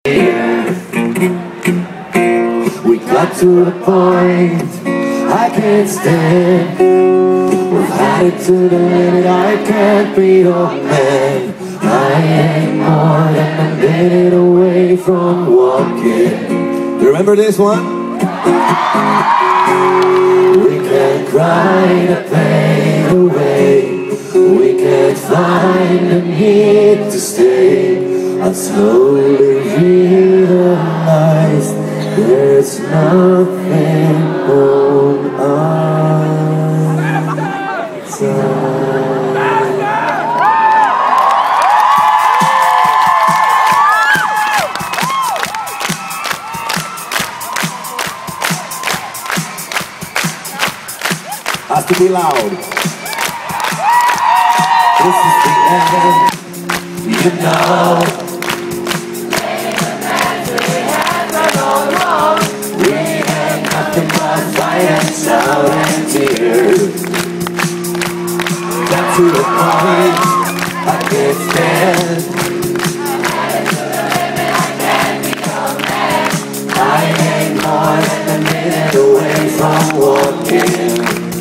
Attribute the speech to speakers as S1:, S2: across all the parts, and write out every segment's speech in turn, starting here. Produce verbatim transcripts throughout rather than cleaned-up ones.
S1: We got to the point I can't stand. We've had it to the limit, I can't be your man. I ain't more than a minute away from walking. You remember this one? We can't cry the pain away. We can't find the need to stay. I've slowly realized there's nothing on our side. Has to be loud. This is the end, you know. Shout and tears. Got to the point I can't stand. I ain't more than a minute away from walking.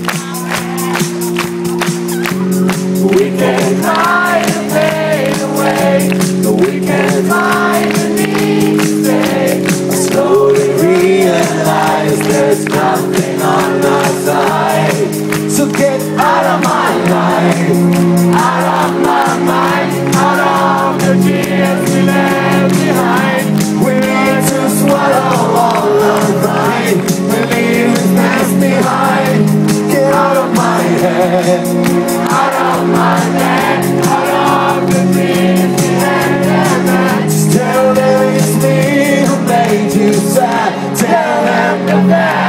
S1: We can't hide the pain away, but we can't find the need to stay. I slowly realize there's nothing on our side. So get out of my life, out of my mind, out of the tears we left behind. We need to swallow all the pride. We leave this mess behind. Get out of my head, out of my head, out of the tears we left behind. Just tell them it's me who made you sad. Tell them the bad.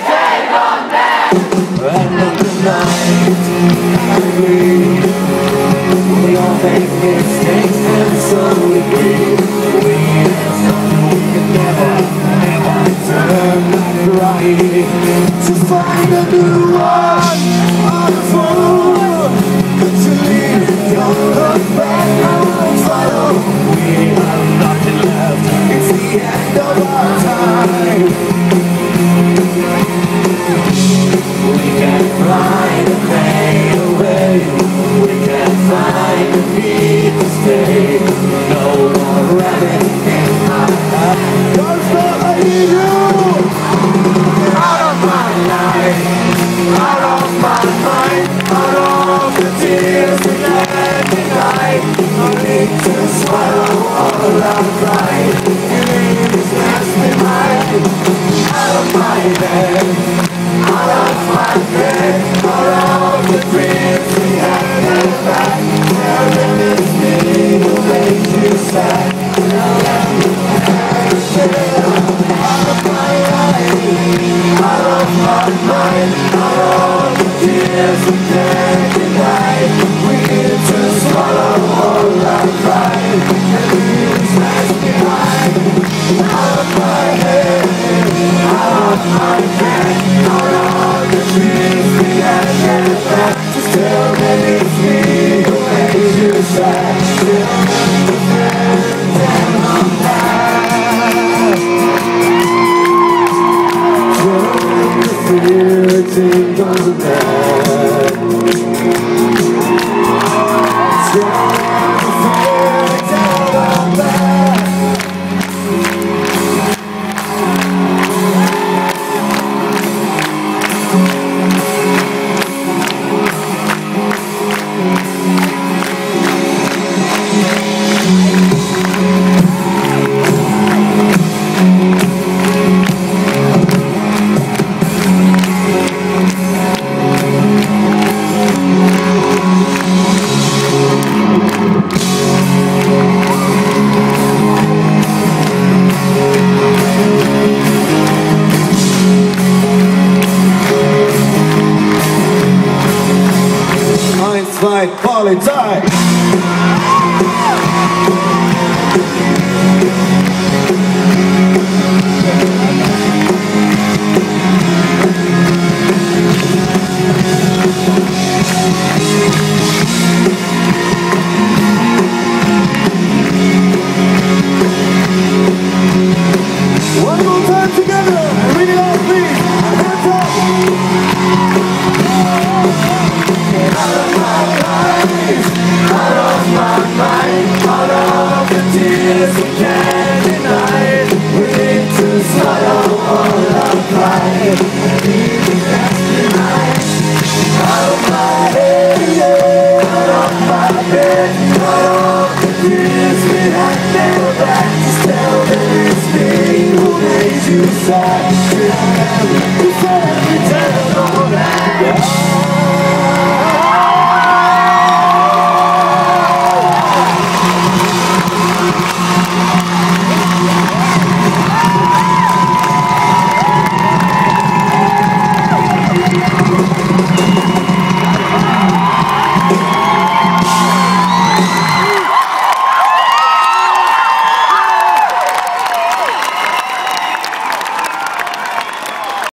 S1: We all make mistakes and so we breathe. We can never, never turn back right. To find a new one on the phone, but to leave, don't look back, don't follow. We have nothing left, it's the end of our time. We can't fly the pain away. We can't find the need to stay. No more running in my life. Don't stop letting you out of my life, out of my mind, out of the tears we left behind. No need to swallow all our pride. You leave this mess behind. Out of my head, out of my head, out of the dreams we had and back. Tell them it's me who made you sad. Tell them it's out of my life, out of my mind, out of the tears we can't deny. We need to swallow all our pride and leave this mess behind. Out of my head, out of my head, out of the dreams we had and back. Just tell them it's me who made you sad. Tell them the bad, tell them that. Tell them the fear ain't gonna bad. Tell them the fear, tell them that. suicide. Should I have